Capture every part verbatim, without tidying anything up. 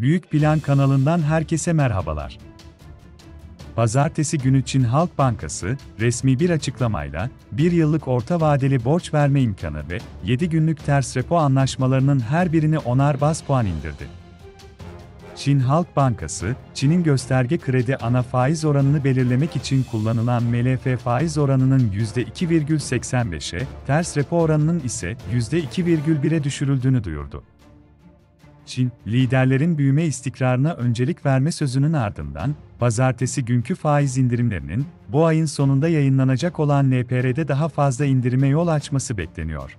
Büyük Plan kanalından herkese merhabalar. Pazartesi günü Çin Halk Bankası, resmi bir açıklamayla, bir yıllık orta vadeli borç verme imkanı ve yedi günlük ters repo anlaşmalarının her birini onar baz puan indirdi. Çin Halk Bankası, Çin'in gösterge kredi ana faiz oranını belirlemek için kullanılan M L F faiz oranının yüzde iki virgül seksen beşe, ters repo oranının ise yüzde iki virgül bire düşürüldüğünü duyurdu. Çin, liderlerin büyüme istikrarına öncelik verme sözünün ardından, pazartesi günkü faiz indirimlerinin, bu ayın sonunda yayınlanacak olan N P R'de daha fazla indirime yol açması bekleniyor.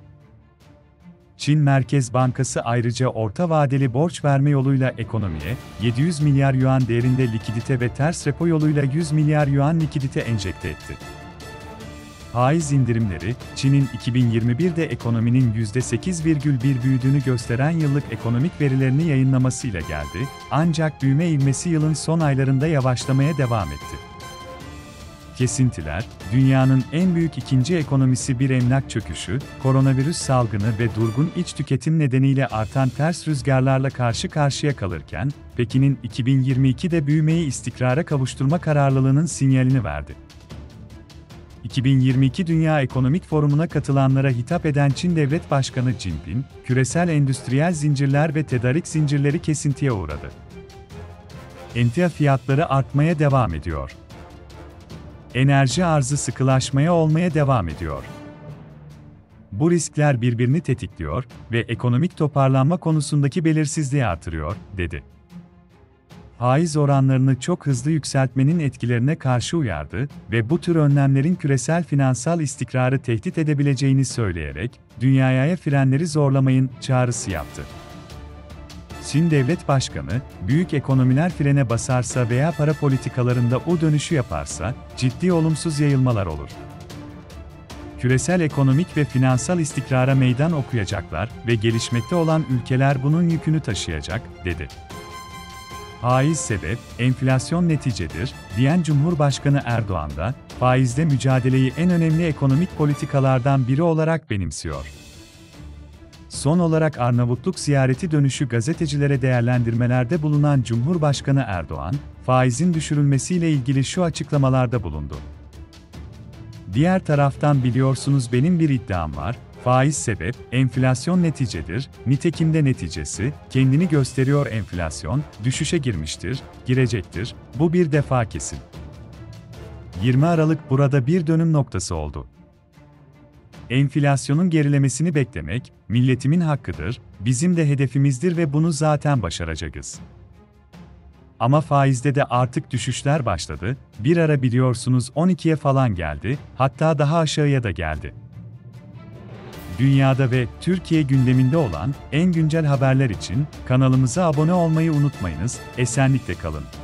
Çin Merkez Bankası ayrıca orta vadeli borç verme yoluyla ekonomiye, yedi yüz milyar yuan değerinde likidite ve ters repo yoluyla yüz milyar yuan likidite enjekte etti. Faiz indirimleri, Çin'in iki bin yirmi birde ekonominin yüzde sekiz virgül bir büyüdüğünü gösteren yıllık ekonomik verilerini yayınlamasıyla geldi, ancak büyüme ivmesi yılın son aylarında yavaşlamaya devam etti. Kesintiler, dünyanın en büyük ikinci ekonomisi bir emlak çöküşü, koronavirüs salgını ve durgun iç tüketim nedeniyle artan ters rüzgarlarla karşı karşıya kalırken, Pekin'in iki bin yirmi ikide büyümeyi istikrara kavuşturma kararlılığının sinyalini verdi. iki bin yirmi iki Dünya Ekonomik Forumu'na katılanlara hitap eden Çin Devlet Başkanı Jinping, küresel endüstriyel zincirler ve tedarik zincirleri kesintiye uğradı. Emtia fiyatları artmaya devam ediyor. Enerji arzı sıkılaşmaya olmaya devam ediyor. Bu riskler birbirini tetikliyor ve ekonomik toparlanma konusundaki belirsizliği artırıyor, dedi. Faiz oranlarını çok hızlı yükseltmenin etkilerine karşı uyardı ve bu tür önlemlerin küresel finansal istikrarı tehdit edebileceğini söyleyerek, dünyaya frenleri zorlamayın çağrısı yaptı. Çin Devlet Başkanı, büyük ekonomiler frene basarsa veya para politikalarında U dönüşü yaparsa, ciddi olumsuz yayılmalar olur. Küresel ekonomik ve finansal istikrara meydan okuyacaklar ve gelişmekte olan ülkeler bunun yükünü taşıyacak, dedi. Faiz sebep, enflasyon neticedir, diyen Cumhurbaşkanı Erdoğan da, faizle mücadeleyi en önemli ekonomik politikalardan biri olarak benimsiyor. Son olarak Arnavutluk ziyareti dönüşü gazetecilere değerlendirmelerde bulunan Cumhurbaşkanı Erdoğan, faizin düşürülmesiyle ilgili şu açıklamalarda bulundu. Diğer taraftan biliyorsunuz benim bir iddiam var, faiz sebep, enflasyon neticedir, nitekim de neticesi, kendini gösteriyor enflasyon, düşüşe girmiştir, girecektir, bu bir defa kesin. yirmi Aralık burada bir dönüm noktası oldu. Enflasyonun gerilemesini beklemek, milletimin hakkıdır, bizim de hedefimizdir ve bunu zaten başaracağız. Ama faizde de artık düşüşler başladı, bir ara biliyorsunuz on ikiye falan geldi, hatta daha aşağıya da geldi. Dünyada ve Türkiye gündeminde olan en güncel haberler için kanalımıza abone olmayı unutmayınız, esenlikle kalın.